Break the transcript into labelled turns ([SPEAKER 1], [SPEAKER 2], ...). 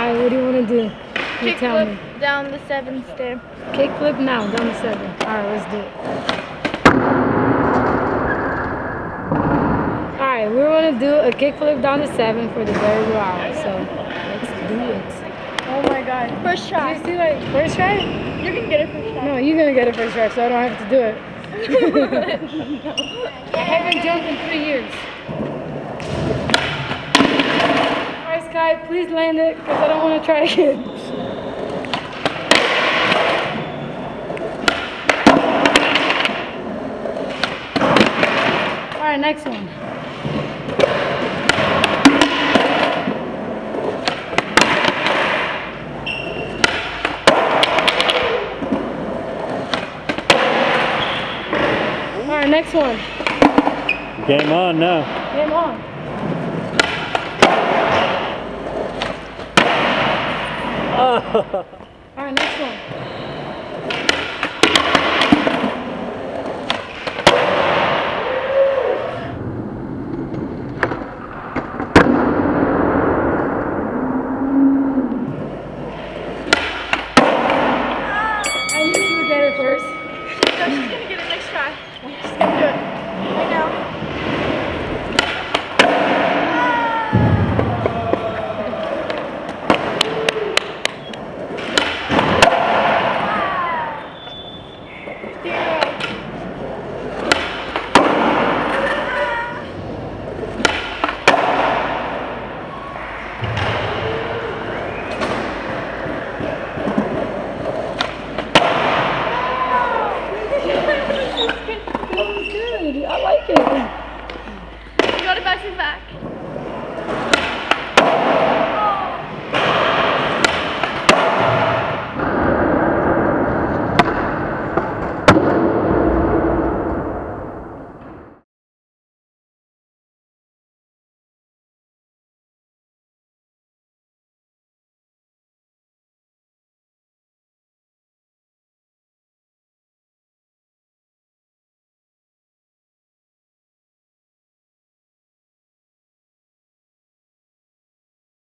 [SPEAKER 1] Alright, what do you want to do? You tell me.
[SPEAKER 2] Kickflip down the 7 stair.
[SPEAKER 1] Kickflip now, down the 7. Alright, let's do it. Alright, we're going to do a kickflip down the 7 for the very Royale. So, let's do it.
[SPEAKER 2] Oh my god. First try.
[SPEAKER 1] Did you see, like, first try?
[SPEAKER 2] You can get it first try.
[SPEAKER 1] No, you're going to get it first try, so I don't have to do it. I haven't jumped in 3 years. Alright, Sky, please land it, because I don't want to try again. Alright, next one. Alright, next one.
[SPEAKER 3] Game on now.
[SPEAKER 1] Game on.
[SPEAKER 3] Oh.
[SPEAKER 1] Alright, next one.